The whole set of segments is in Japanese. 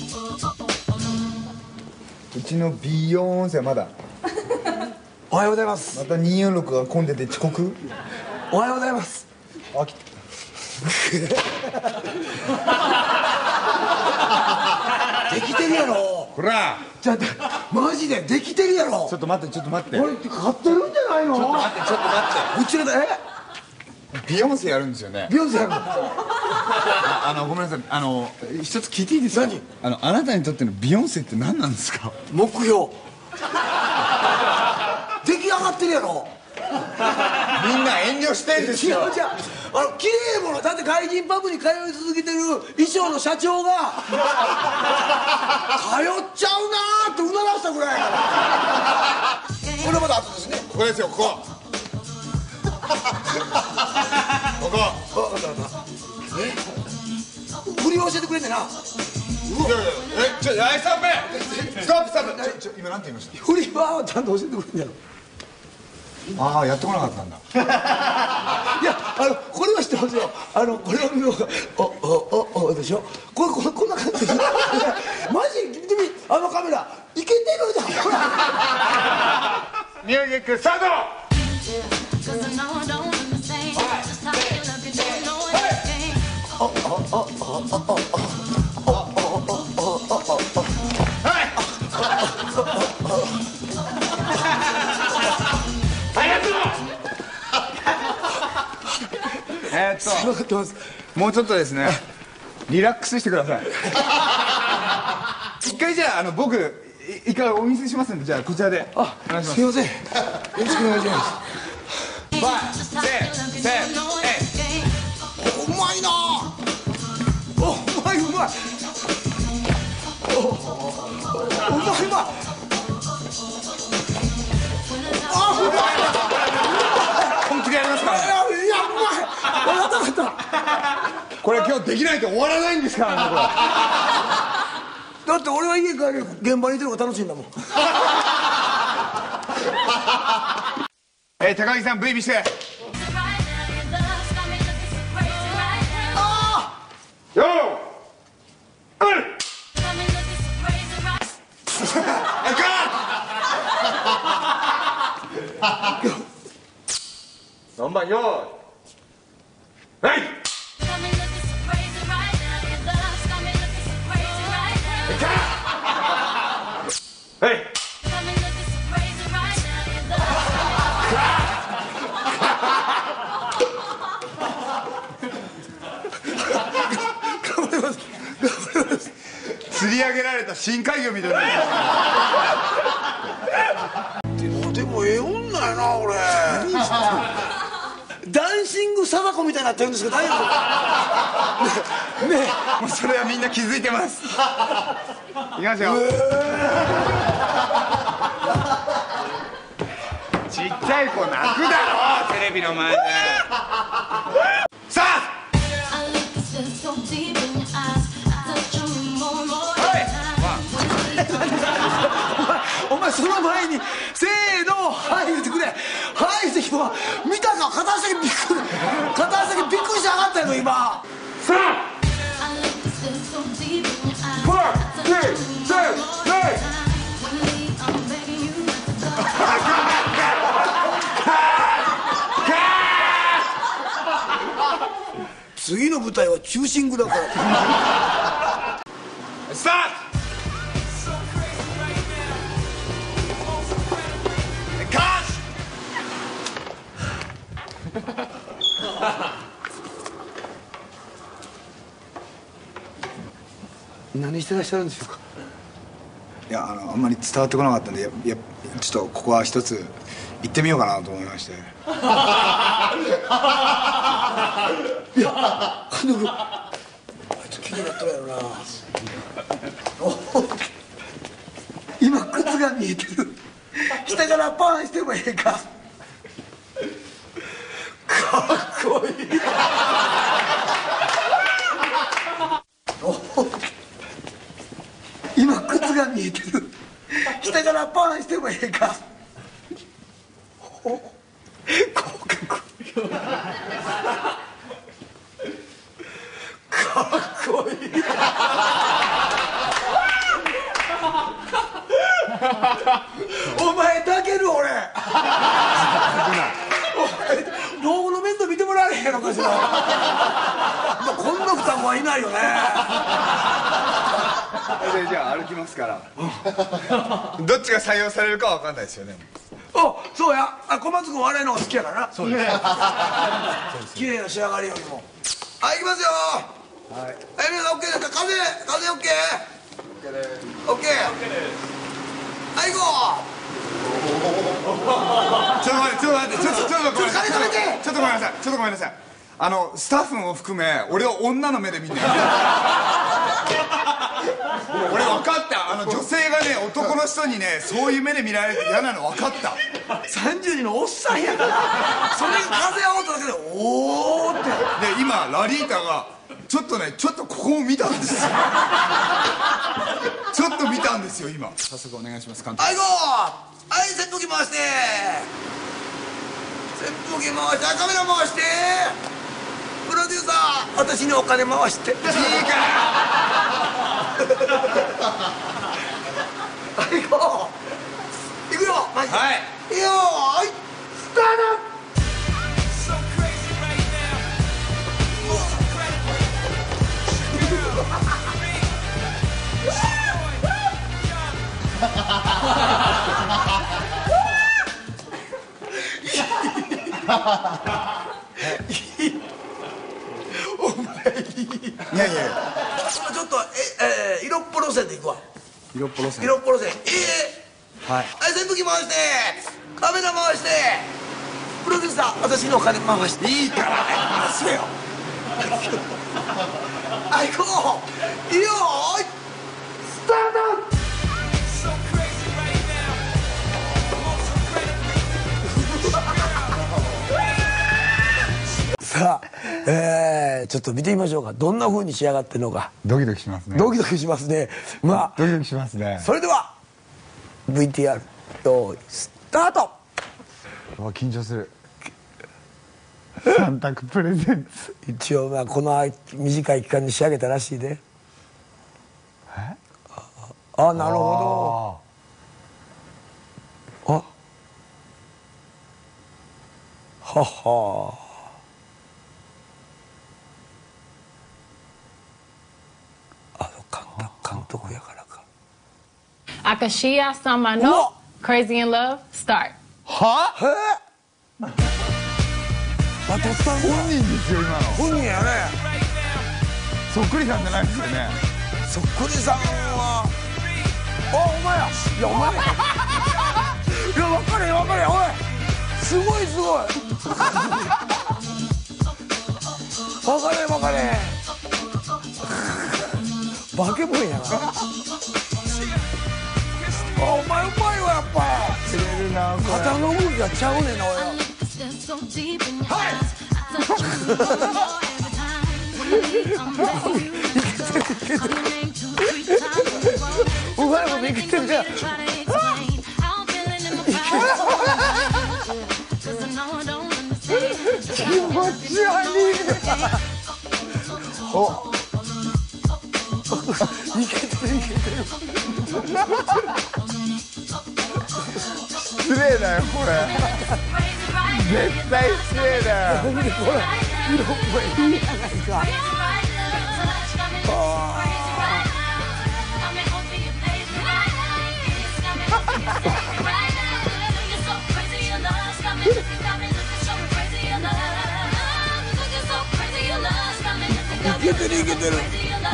うちのビヨーンセはまだ。 おはようございます。 また246が混んでて遅刻。 おはようございます。 あ、来た。 できてるやろ。 ほら、 じゃあマジでできてるやろ。 ちょっと待って、ちょっと待って。 これって買ってるんじゃないの。 ちょっと待って、ちょっと待うちのってビヨンセやるんですよね。 ビヨンセやるの。 ごめんなさい、一つ聞いていいですか。 何。 あなたにとってのビヨンセって何なんですか。 目標。出来上がってるやろ。 みんな遠慮してんですよ。 違う違う、綺麗ものだって外人パブに通い続けてる衣装の社長が通っちゃうなーってうならしたぐらいやから。これまだ後ですね。 ここですよ、ここ。ここ。 振り教えてくれんねんな。 アイスアップ。ストップストップ。今なんて言いました。 振りはちゃんと教えてくれんねやろ。 ああ、やってこなかったんだ。 いや、これは知ってますよ。これを見ようか。おでしょ。こんな感じ。マジ見てみ、カメラいけてるじゃん。ほら。 ミュージックスタート。もうちょっとですね、リラックスしてください。一回じゃあ、僕一回お見せしますんで、じゃあこちらでお願いします。 すいません、よろしくお願いします。うまいな。うまい。うまい。 本気でやりますからね。 いや、うまい。分かった。 これ今日できないと終わらないんですからね、これ。 だって俺は家帰る現場にいてるのが楽しいんだもん。 高木さん V 見して。よー4番よーはいはい。釣り上げられた深海魚みたいな。 でもええ女やな俺。ダンシング貞子みたいになってるんですけど大丈夫ね。 もうそれはみんな気づいてます。いきますよ。ちっちゃい子泣くだろ、テレビの前で。さあお前その前にせーのはい言ってくれ。はいって人は見たか。片足だけびっくりして上がったやろ今。 さあ次の舞台は中心部だから。 スタート。 何してらっしゃるんでしょうか。 いや、あんまり伝わってこなかったんで、ちょっとここは一つ行ってみようかなと思いまして。 いや、あいつ気になったやろな。今靴が見えてる。下からパンしてもええか。かっこいい。今靴が見えてる。下からパンしてもええか。合格。かっこいい。 お前抱ける俺老後の面倒見てもらえへんのかしらこんな双子はいないよねでじゃあ歩きますからどっちが採用されるかは分かんないですよね。 あ、そうや、小松君笑いの方が好きやからな。そうです綺麗な仕上がりよりも。はい、行きますよ。はい、皆さん OK ですか。風 OK。 OK。はい、行こう。 ちょっと待って、ちょっとごめんなさい。 ちょっとごめんなさい。 ちょっとごめんなさい。スタッフも含め俺を女の目で見んねん。俺分かった。女性がね、男の人にね、そういう目で見られて嫌なの分かった。 32のおっさんやからそれが風あおっただけでおーって。 で今ラリータがちょっとここを見たんですよ。ちょっと見たんですよ今。早速お願いします。監督。 はい、行こう。はい、扇風機回して、扇風機回して、カメラ回して、プロデューサー私にお金回して。いいからはい、行こう。行くよマジで。はい、いいよーい、スタート。お前いやいやちょっと色っぽ路線でいくわ。 色っぽ路線。 色っぽ路線。 はい、 はい、扇風機回して、カメラ回して、プロデューサー私のお金回して。いいから回せよ。はい、行こう。いいよーい、スタート。さあ、ちょっと見てみましょうか。どんな風に仕上がってるのか。 ドキドキしますね。 ドキドキしますね。まあドキドキしますね。 それでは VTR 用意スタート。 緊張する。3択プレゼンツ。 一応まあこの短い期間に仕上げたらしいで。あ、なるほど。あ、はは。監督やからか。 Akashiya Samano, Crazy in Love, start. は？ あ、撮ったんだ。 本人ですよ今の。 本人やね。 そっくりさんじゃないですよね。 そっくりさんは。あ、お前や。いやお前。いや分かれ分かれ。おい。すごいすごい。分かれ分かれ。化け物やな。あ、お前うまいわやっぱ。 釣れるな。 肩の動きがちゃうねんな俺は。はい。うまいこといけてるじゃん。気持ち悪い。お。いけてるいけてる。 失礼だよこれ。絶対失礼だよ。 なんでこれ色っぽいいいじゃないか。いけてるいけてる。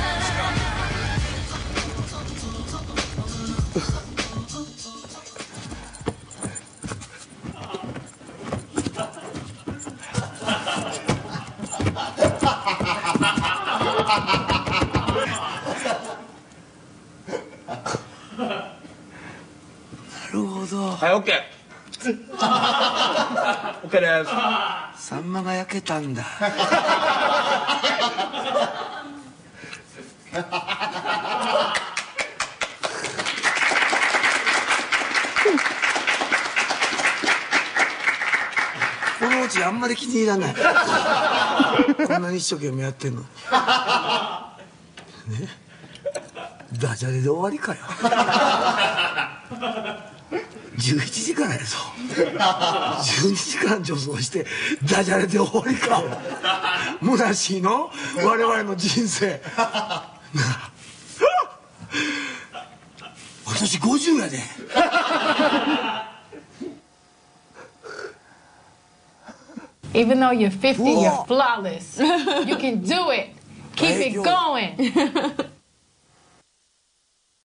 はい、オッケー。オッケーです。 サンマが焼けたんだ。このうちあんまり気に入らない。こんなに一生懸命やってんのね。ダジャレで終わりかよ。 11時からやぞ12時間女装してダジャレで終わりか虚しいの我々の人生なあ俺年50やで Even though you're 50, you're flawless. You can do it. Keep it going.